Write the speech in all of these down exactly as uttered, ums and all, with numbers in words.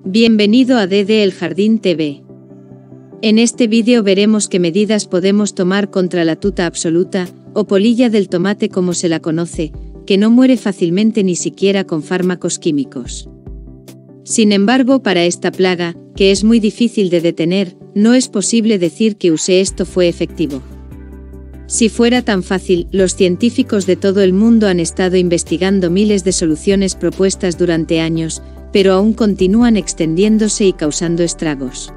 Bienvenido a Desde el Jardín T V. En este vídeo veremos qué medidas podemos tomar contra la tuta absoluta, o polilla del tomate como se la conoce, que no muere fácilmente ni siquiera con fármacos químicos. Sin embargo, para esta plaga, que es muy difícil de detener, no es posible decir que use esto fue efectivo. Si fuera tan fácil, los científicos de todo el mundo han estado investigando miles de soluciones propuestas durante años, pero aún continúan extendiéndose y causando estragos.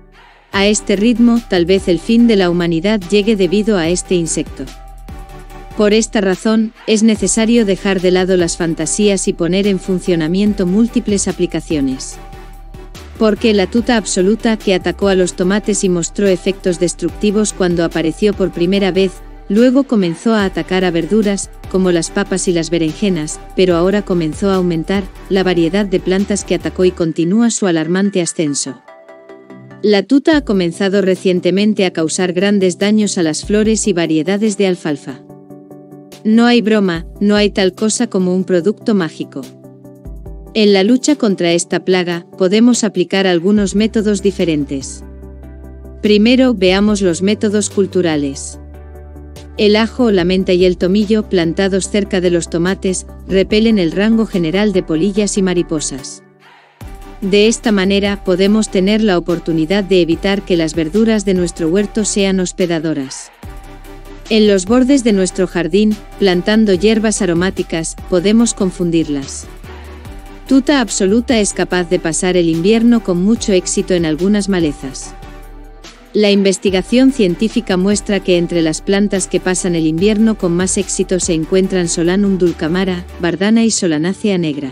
A este ritmo, tal vez el fin de la humanidad llegue debido a este insecto. Por esta razón, es necesario dejar de lado las fantasías y poner en funcionamiento múltiples aplicaciones. Porque la tuta absoluta, que atacó a los tomates y mostró efectos destructivos cuando apareció por primera vez, luego comenzó a atacar a verduras, como las papas y las berenjenas, pero ahora comenzó a aumentar la variedad de plantas que atacó y continúa su alarmante ascenso. La tuta ha comenzado recientemente a causar grandes daños a las flores y variedades de alfalfa. No hay broma, no hay tal cosa como un producto mágico. En la lucha contra esta plaga, podemos aplicar algunos métodos diferentes. Primero, veamos los métodos culturales. El ajo, la menta y el tomillo, plantados cerca de los tomates, repelen el rango general de polillas y mariposas. De esta manera, podemos tener la oportunidad de evitar que las verduras de nuestro huerto sean hospedadoras. En los bordes de nuestro jardín, plantando hierbas aromáticas, podemos confundirlas. Tuta absoluta es capaz de pasar el invierno con mucho éxito en algunas malezas. La investigación científica muestra que entre las plantas que pasan el invierno con más éxito se encuentran Solanum dulcamara, Bardana y Solanácea negra.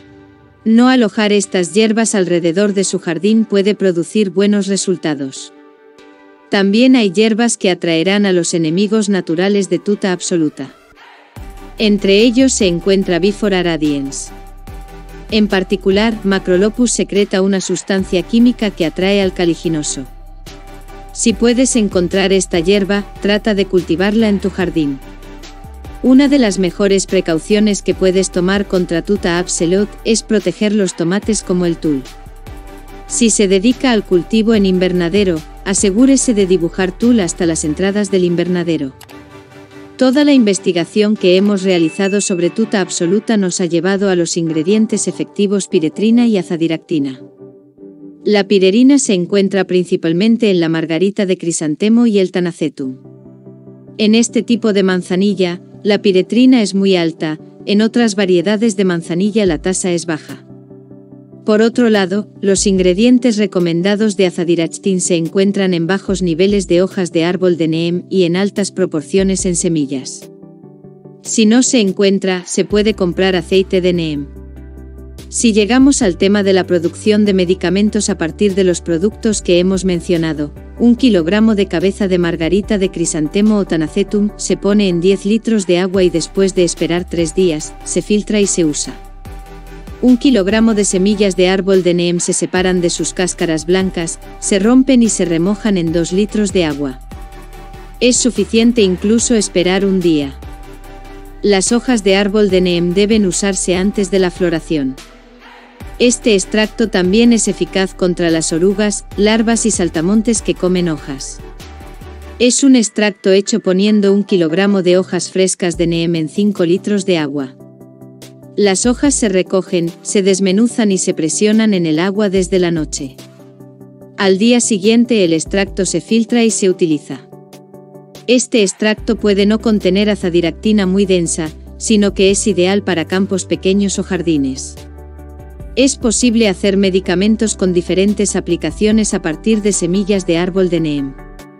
No alojar estas hierbas alrededor de su jardín puede producir buenos resultados. También hay hierbas que atraerán a los enemigos naturales de tuta absoluta. Entre ellos se encuentra Bifora radians. En particular, Macrolopus secreta una sustancia química que atrae al caliginoso. Si puedes encontrar esta hierba, trata de cultivarla en tu jardín. Una de las mejores precauciones que puedes tomar contra tuta absoluta es proteger los tomates como el tul. Si se dedica al cultivo en invernadero, asegúrese de dibujar tul hasta las entradas del invernadero. Toda la investigación que hemos realizado sobre tuta absoluta nos ha llevado a los ingredientes efectivos piretrina y azadiractina. La pirerina se encuentra principalmente en la margarita de crisantemo y el tanacetum. En este tipo de manzanilla, la piretrina es muy alta, en otras variedades de manzanilla la tasa es baja. Por otro lado, los ingredientes recomendados de azadirachtin se encuentran en bajos niveles de hojas de árbol de neem y en altas proporciones en semillas. Si no se encuentra, se puede comprar aceite de neem. Si llegamos al tema de la producción de medicamentos a partir de los productos que hemos mencionado, un kilogramo de cabeza de margarita de crisantemo o tanacetum se pone en diez litros de agua y después de esperar tres días, se filtra y se usa. Un kilogramo de semillas de árbol de neem se separan de sus cáscaras blancas, se rompen y se remojan en dos litros de agua. Es suficiente incluso esperar un día. Las hojas de árbol de neem deben usarse antes de la floración. Este extracto también es eficaz contra las orugas, larvas y saltamontes que comen hojas. Es un extracto hecho poniendo un kilogramo de hojas frescas de neem en cinco litros de agua. Las hojas se recogen, se desmenuzan y se presionan en el agua desde la noche. Al día siguiente el extracto se filtra y se utiliza. Este extracto puede no contener azadiractina muy densa, sino que es ideal para campos pequeños o jardines. Es posible hacer medicamentos con diferentes aplicaciones a partir de semillas de árbol de neem.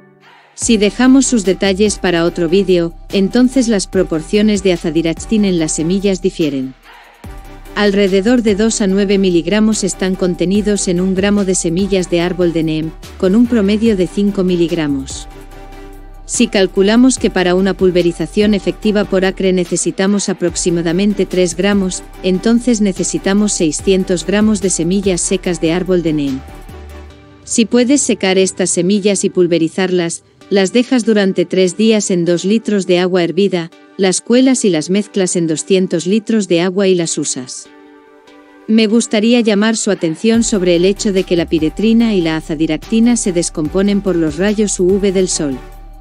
Si dejamos sus detalles para otro vídeo, entonces las proporciones de azadirachtin en las semillas difieren. Alrededor de dos a nueve miligramos están contenidos en un gramo de semillas de árbol de neem, con un promedio de cinco miligramos. Si calculamos que para una pulverización efectiva por acre necesitamos aproximadamente tres gramos, entonces necesitamos seiscientos gramos de semillas secas de árbol de neem. Si puedes secar estas semillas y pulverizarlas, las dejas durante tres días en dos litros de agua hervida, las cuelas y las mezclas en doscientos litros de agua y las usas. Me gustaría llamar su atención sobre el hecho de que la piretrina y la azadiractina se descomponen por los rayos U V del sol.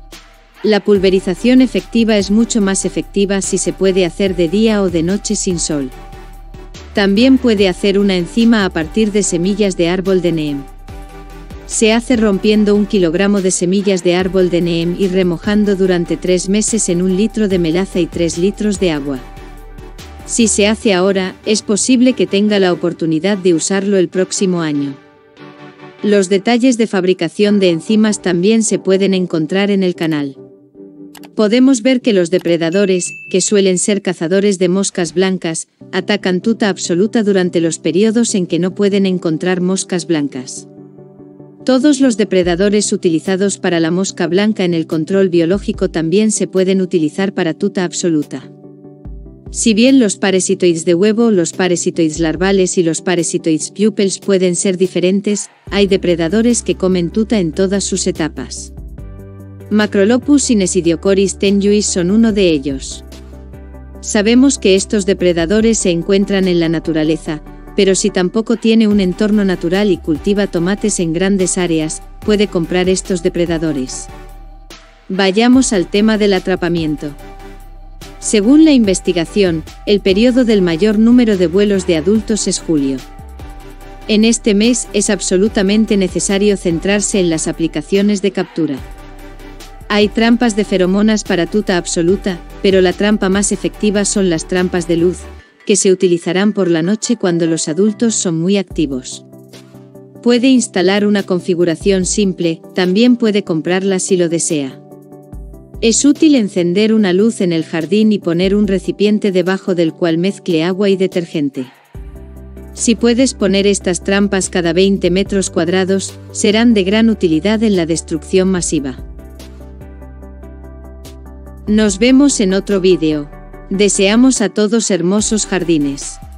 La pulverización efectiva es mucho más efectiva si se puede hacer de día o de noche sin sol. También puede hacer una enzima a partir de semillas de árbol de Neem. Se hace rompiendo un kilogramo de semillas de árbol de Neem y remojando durante tres meses en un litro de melaza y tres litros de agua. Si se hace ahora, es posible que tenga la oportunidad de usarlo el próximo año. Los detalles de fabricación de enzimas también se pueden encontrar en el canal. Podemos ver que los depredadores, que suelen ser cazadores de moscas blancas, atacan tuta absoluta durante los periodos en que no pueden encontrar moscas blancas. Todos los depredadores utilizados para la mosca blanca en el control biológico también se pueden utilizar para tuta absoluta. Si bien los parasitoides de huevo, los parasitoides larvales y los parasitoides pupils pueden ser diferentes, hay depredadores que comen tuta en todas sus etapas. Macrolopus y Nesidiocoris tenuis son uno de ellos. Sabemos que estos depredadores se encuentran en la naturaleza, pero si tampoco tiene un entorno natural y cultiva tomates en grandes áreas, puede comprar estos depredadores. Vayamos al tema del atrapamiento. Según la investigación, el periodo del mayor número de vuelos de adultos es julio. En este mes es absolutamente necesario centrarse en las aplicaciones de captura. Hay trampas de feromonas para tuta absoluta, pero la trampa más efectiva son las trampas de luz, que se utilizarán por la noche cuando los adultos son muy activos. Puede instalar una configuración simple, también puede comprarla si lo desea. Es útil encender una luz en el jardín y poner un recipiente debajo del cual mezcle agua y detergente. Si puedes poner estas trampas cada veinte metros cuadrados, serán de gran utilidad en la destrucción masiva. Nos vemos en otro vídeo. Deseamos a todos hermosos jardines.